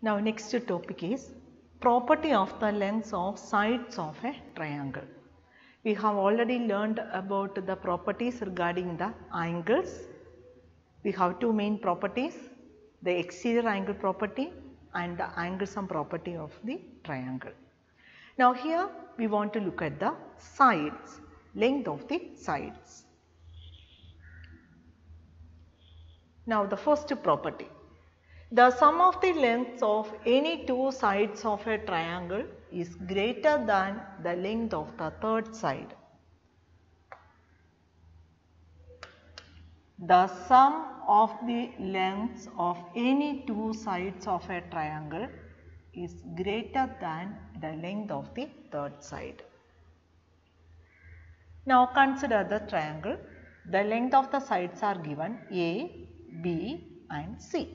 Now next topic is property of the lengths of sides of a triangle. We have already learned about the properties regarding the angles. We have two main properties, the exterior angle property and the angle sum property of the triangle. Now here we want to look at the sides, length of the sides. Now the first property. The sum of the lengths of any two sides of a triangle is greater than the length of the third side. The sum of the lengths of any two sides of a triangle is greater than the length of the third side. Now consider the triangle. The length of the sides are given A, B and C.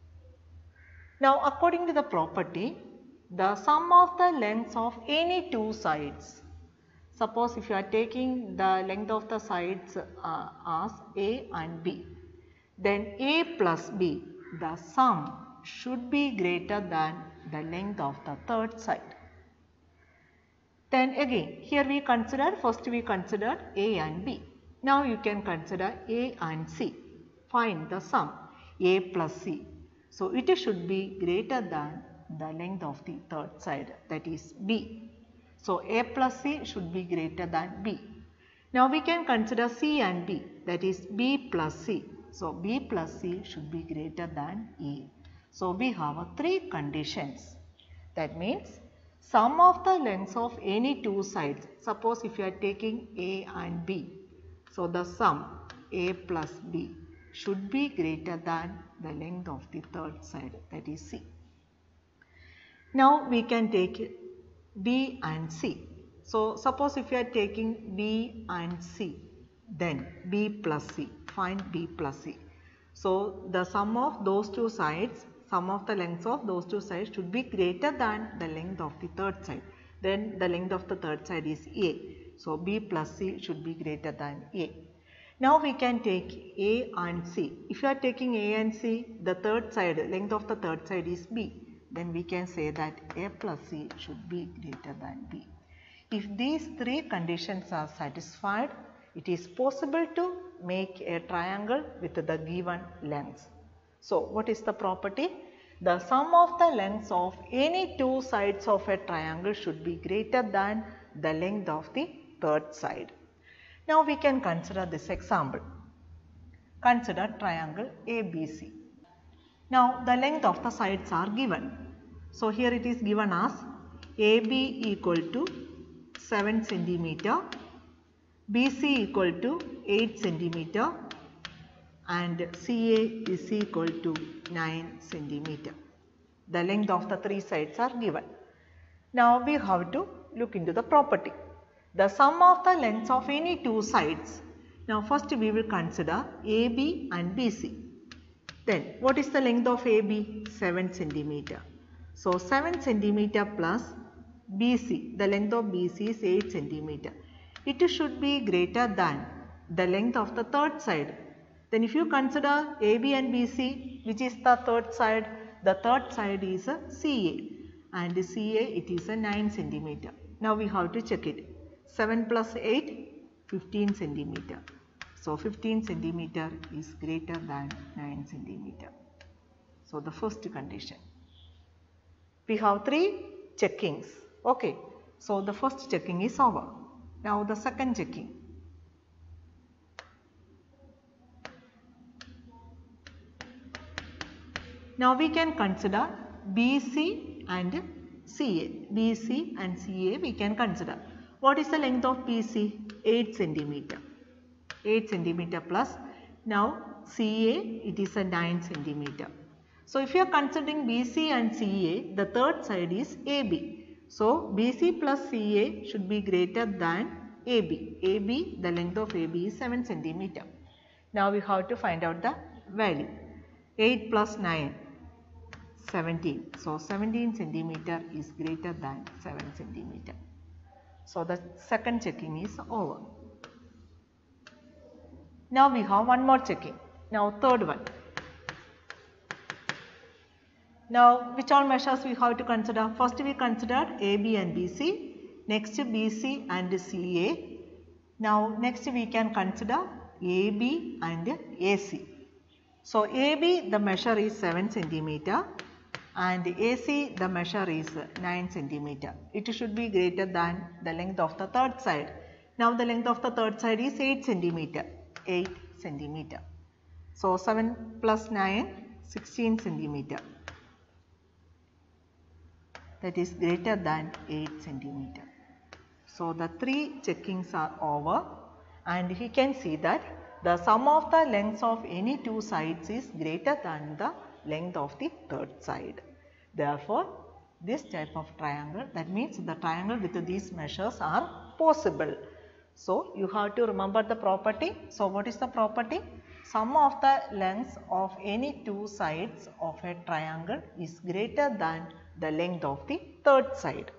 Now according to the property, the sum of the lengths of any two sides, suppose if you are taking the length of the sides as A and B, then A plus B, the sum should be greater than the length of the third side. Then again here we consider, first we consider A and B. Now you can consider A and C. Find the sum A plus C. So it should be greater than the length of the third side, that is B. So A plus C should be greater than B. Now we can consider C and B, that is B plus C. So B plus C should be greater than A. So we have three conditions. That means sum of the lengths of any two sides, suppose if you are taking A and B, so the sum A plus B should be greater than the length of the third side, that is C. Now we can take B and C. So suppose if you are taking B and C, then B plus C, find B plus C. So the sum of those two sides, sum of the lengths of those two sides should be greater than the length of the third side. Then the length of the third side is A. So B plus C should be greater than A. Now we can take A and C. If you are taking A and C, the third side, length of the third side is B. Then we can say that A plus C should be greater than B. If these three conditions are satisfied, it is possible to make a triangle with the given lengths. So what is the property? The sum of the lengths of any two sides of a triangle should be greater than the length of the third side. Now we can consider this example. Consider triangle ABC. Now the length of the sides are given. So here it is given as AB equal to 7 centimeter, BC equal to 8 centimeter and CA is equal to 9 centimeter. The length of the three sides are given. Now we have to look into the property. The sum of the lengths of any two sides. Now first we will consider AB and BC. Then what is the length of AB? 7 centimeter. So 7 centimeter plus BC, the length of BC is 8 centimeter. It should be greater than the length of the third side. Then if you consider AB and BC, which is the third side? The third side is a CA and CA it is a 9 centimeter. Now we have to check it. 7 plus 8, 15 centimeter. So 15 centimeter is greater than 9 centimeter. So the first condition. We have three checkings. Okay. So the first checking is over. Now the second checking. Now we can consider BC and CA. BC and CA we can consider. What is the length of BC? 8 centimeter. 8 centimeter plus. Now CA it is a 9 centimeter. So if you are considering BC and CA, the third side is AB. So BC plus CA should be greater than AB. AB, the length of AB is 7 centimeter. Now we have to find out the value. 8 plus 9, 17. So 17 centimeter is greater than 7 centimeter. So the second checking is over. Now we have one more checking. Now third one. Now, which all measures we have to consider? First we considered AB and BC, next BC and CA. Now, next we can consider AB and AC. So, AB the measure is 7 centimeter and AC the measure is 9 centimeter. It should be greater than the length of the third side. Now, the length of the third side is 8 centimeter. 8 centimeter. So, 7 plus 9, 16 centimeter. That is greater than 8 centimeter. So, the 3 checkings are over and he can see that the sum of the lengths of any two sides is greater than the length of the third side. Therefore, this type of triangle, that means the triangle with these measures are possible. So, you have to remember the property. So, what is the property? Sum of the lengths of any two sides of a triangle is greater than the length of the third side.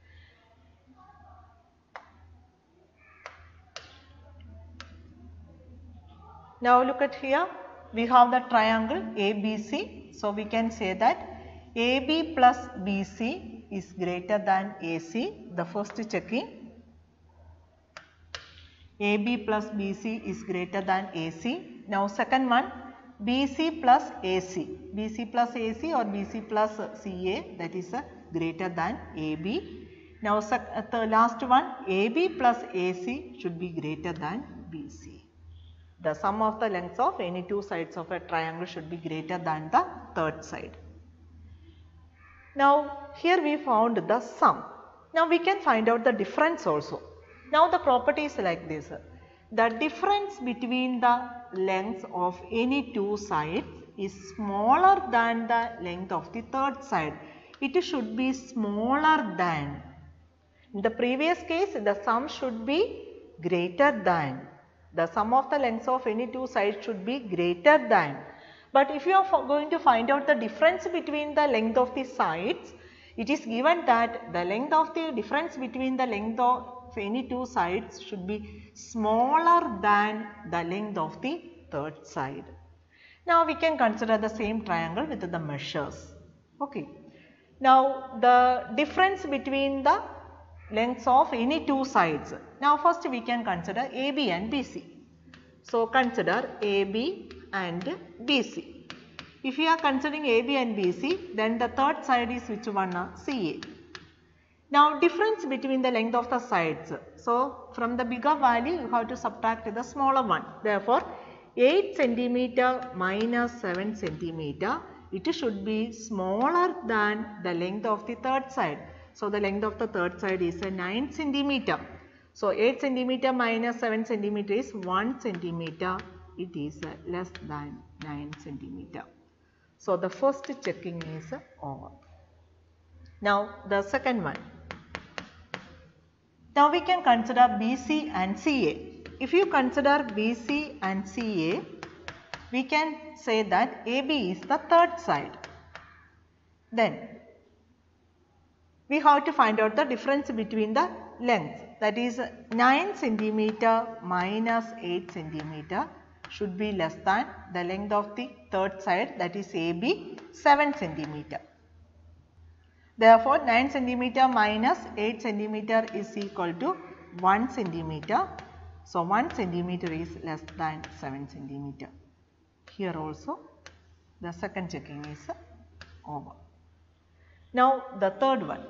Now look at here, we have the triangle ABC. So we can say that AB plus BC is greater than AC, the first checking. AB plus BC is greater than AC. Now second one, BC plus AC. BC plus AC or BC plus CA, that is greater than AB. Now the last one, AB plus AC should be greater than BC. The sum of the lengths of any two sides of a triangle should be greater than the third side. Now here we found the sum. Now we can find out the difference also. Now the property is like this. The difference between the lengths of any two sides is smaller than the length of the third side. It should be smaller than. In the previous case, the sum should be greater than. The sum of the lengths of any two sides should be greater than. But if you are going to find out the difference between the length of the sides, it is given that the length of the difference between the length of any two sides should be smaller than the length of the third side. Now we can consider the same triangle with the measures. Okay. Now the difference between the lengths of any two sides. Now first we can consider AB and BC. So consider AB and BC. If you are considering AB and BC, then the third side is which one? CA. Now difference between the length of the sides. So from the bigger value you have to subtract the smaller one. Therefore 8 centimeter minus 7 centimeter, it should be smaller than the length of the third side. So the length of the third side is 9 centimeter. So 8 centimeter minus 7 centimeter is 1 centimeter. It is less than 9 centimeter. So the first checking is over. Now the second one. Now we can consider BC and CA. If you consider BC and CA, we can say that AB is the third side. Then we have to find out the difference between the lengths, that is 9 centimeter minus 8 centimeter should be less than the length of the third side, that is AB 7 centimeter. Therefore 9 centimeter minus 8 centimeter is equal to 1 centimeter. So 1 centimeter is less than 7 centimeter. Here also the second checking is over. Now the third one.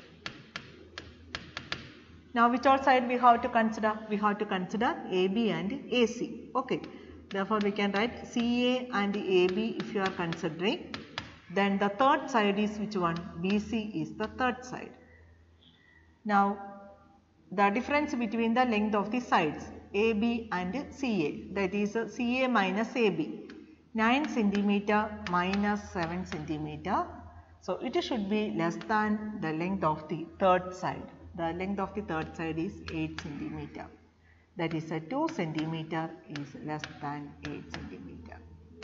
Now which all side we have to consider? We have to consider AB and AC. Okay. Therefore we can write CA and AB if you are considering. Then the third side is which one? BC is the third side. Now the difference between the length of the sides AB and CA, that is CA minus AB. 9 centimeter minus 7 centimeter. So it should be less than the length of the third side. The length of the third side is 8 centimeter. That is 2 centimeter is less than 8 centimeter.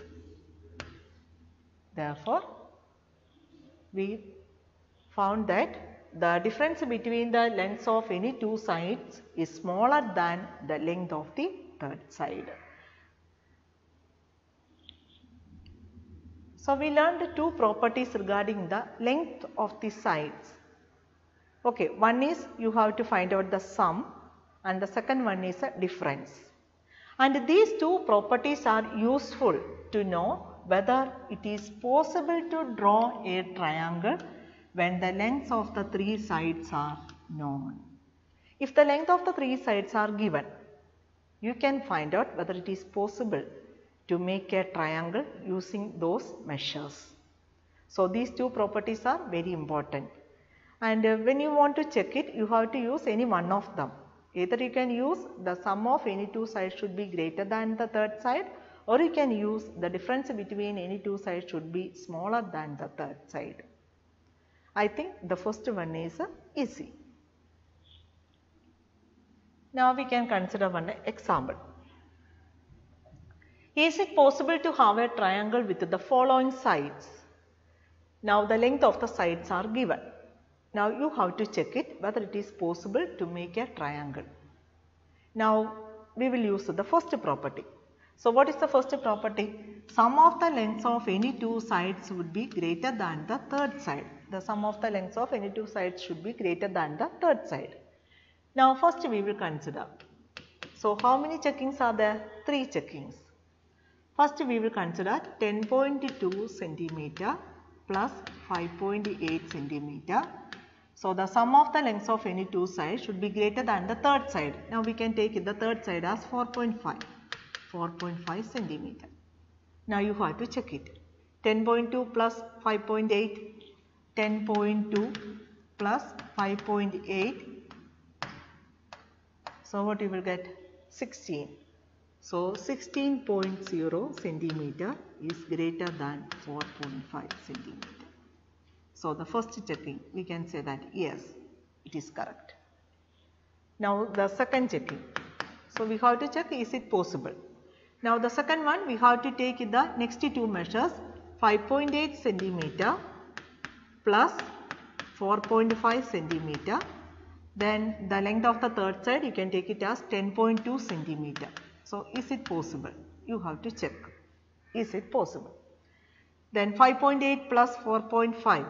Therefore, we found that the difference between the lengths of any two sides is smaller than the length of the third side. So, we learned two properties regarding the length of the sides. Okay, one is you have to find out the sum and the second one is a difference. And these two properties are useful to know whether it is possible to draw a triangle when the lengths of the three sides are known. If the length of the three sides are given, you can find out whether it is possible to make a triangle using those measures. So, these two properties are very important, and when you want to check it, you have to use any one of them. Either you can use the sum of any two sides should be greater than the third side, or you can use the difference between any two sides should be smaller than the third side. I think the first one is easy. Now we can consider one example. Is it possible to have a triangle with the following sides? Now the length of the sides are given. Now you have to check it whether it is possible to make a triangle. Now we will use the first property. So what is the first property? Sum of the lengths of any two sides would be greater than the third side. The sum of the lengths of any two sides should be greater than the third side. Now first we will consider. So how many checkings are there? 3 checkings. First we will consider 10.2 centimeter plus 5.8 centimeter. So the sum of the lengths of any two sides should be greater than the third side. Now we can take the third side as 4.5 centimeter. Now you have to check it. 10.2 plus 5.8, 10.2 plus 5.8. So what you will get? 16. So 16.0 centimeter is greater than 4.5 centimeter. So the first checking we can say that yes, it is correct. Now the second checking. So we have to check is it possible. Now the second one we have to take the next two measures 5.8 centimeter plus 4.5 centimeter. Then the length of the third side you can take it as 10.2 centimeter. So is it possible? You have to check. Is it possible? Then 5.8 plus 4.5.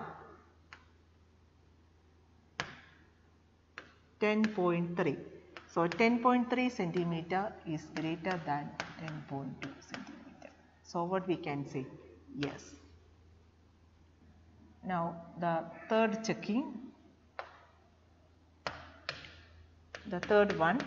10.3. So 10.3 centimeter is greater than 10.2 centimeter. So what we can say? Yes. Now the third checking. The third one.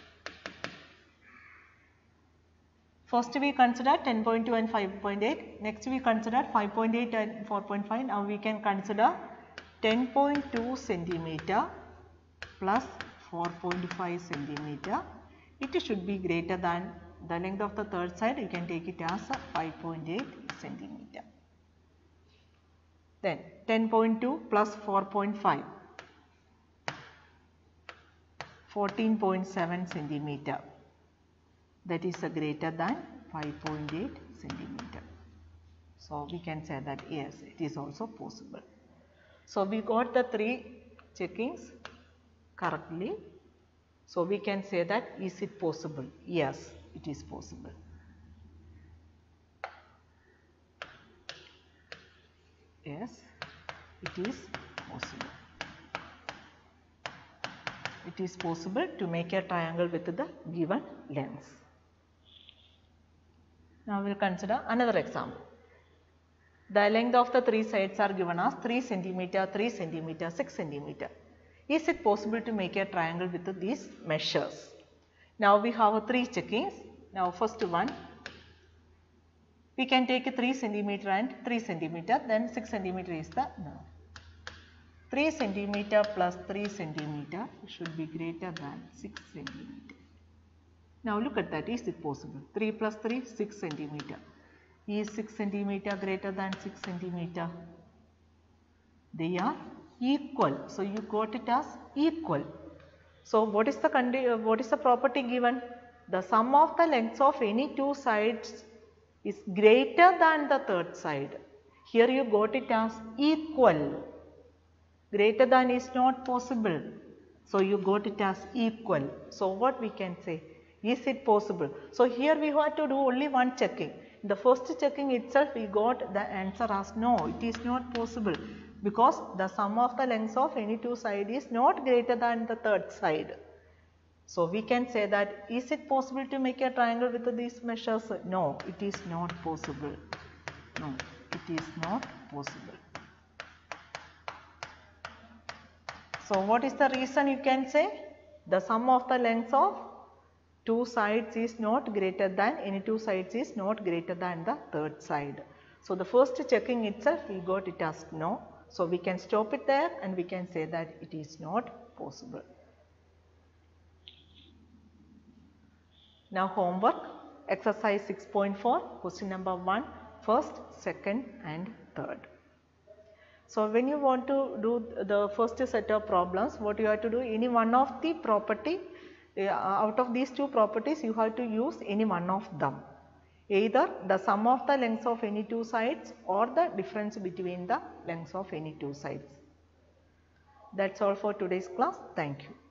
First we consider 10.2 and 5.8. Next we consider 5.8 and 4.5. Now we can consider 10.2 centimeter plus 4.5 centimeter. It should be greater than the length of the third side. You can take it as 5.8 centimeter. Then 10.2 plus 4.5. 14.7 centimeter. That is greater than 5.8 centimeter. So we can say that yes, it is also possible. So we got the 3 checkings correctly. So we can say that is it possible? Yes, it is possible. Yes, it is possible. It is possible to make a triangle with the given lengths. Now we will consider another example. The length of the 3 sides are given as 3 centimeter, 3 centimeter, 6 centimeter. Is it possible to make a triangle with these measures? Now we have 3 checkings. Now first one, we can take 3 centimeter and 3 centimeter, then 6 centimeter is the no. 3 centimeter plus 3 centimeter should be greater than 6 centimeter. Now look at that, is it possible? 3 plus 3, 6 centimeter. Is 6 centimeter greater than 6 centimeter? They are equal. So you got it as equal. So what is the property given? The sum of the lengths of any two sides is greater than the third side. Here you got it as equal. Greater than is not possible. So you got it as equal. So what we can say? Is it possible? So here we have to do only one checking. in the first checking itself we got the answer as no, it is not possible, because the sum of the lengths of any two sides is not greater than the third side. So, we can say that is it possible to make a triangle with these measures? No, it is not possible. No, it is not possible. So, what is the reason you can say? The sum of the lengths of two sides is not greater than, any two sides is not greater than the third side. So, the first checking itself we got it as no. So, we can stop it there and we can say that it is not possible. Now, homework exercise 6.4 question number 1, first, second and third. So, when you want to do the first set of problems, what you have to do, any one of the property out of these two properties you have to use any one of them, either the sum of the lengths of any two sides or the difference between the lengths of any two sides. That is all for today's class. Thank you.